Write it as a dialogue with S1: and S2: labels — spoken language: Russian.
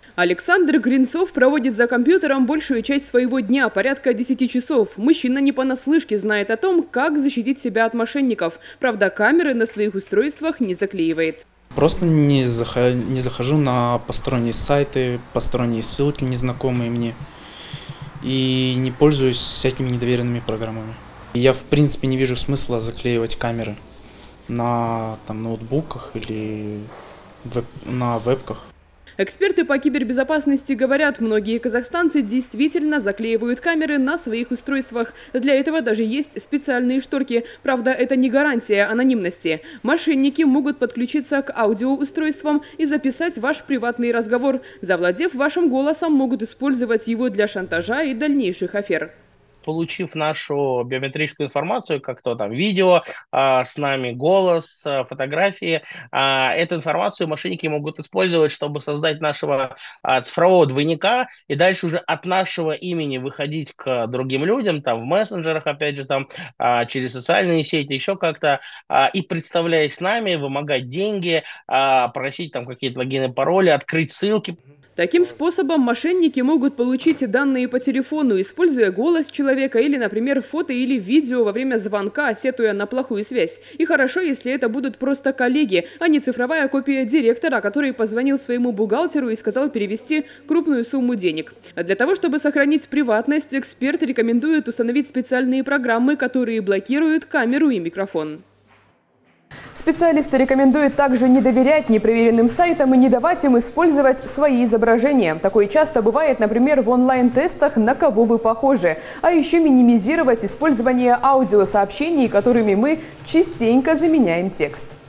S1: Александр Гринцов проводит за компьютером большую часть своего дня, порядка 10 часов. Мужчина не понаслышке знает о том, как защитить себя от мошенников. Правда, камеры на своих устройствах не заклеивает.
S2: Просто не захожу на посторонние сайты, посторонние ссылки, незнакомые мне. И не пользуюсь всякими недоверенными программами. Я, в принципе, не вижу смысла заклеивать камеры на ноутбуках или на вебках.
S1: Эксперты по кибербезопасности говорят, многие казахстанцы действительно заклеивают камеры на своих устройствах. Для этого даже есть специальные шторки. Правда, это не гарантия анонимности. Мошенники могут подключиться к аудиоустройствам и записать ваш приватный разговор. Завладев вашим голосом, могут использовать его для шантажа и дальнейших афер.
S3: Получив нашу биометрическую информацию, как то там видео с нами, голос, фотографии, эту информацию мошенники могут использовать, чтобы создать нашего цифрового двойника и дальше уже от нашего имени выходить к другим людям, там в мессенджерах, опять же, там через социальные сети, еще как-то, и представляясь нами, вымогать деньги, просить там какие-то логины, пароли, открыть ссылки.
S1: Таким способом мошенники могут получить данные по телефону, используя голос человека или, например, фото или видео во время звонка, сетуя на плохую связь. И хорошо, если это будут просто коллеги, а не цифровая копия директора, который позвонил своему бухгалтеру и сказал перевести крупную сумму денег. Для того, чтобы сохранить приватность, эксперты рекомендуют установить специальные программы, которые блокируют камеру и микрофон.
S4: Специалисты рекомендуют также не доверять непроверенным сайтам и не давать им использовать свои изображения. Такое часто бывает, например, в онлайн-тестах «На кого вы похожи?». А еще минимизировать использование аудиосообщений, которыми мы частенько заменяем текст.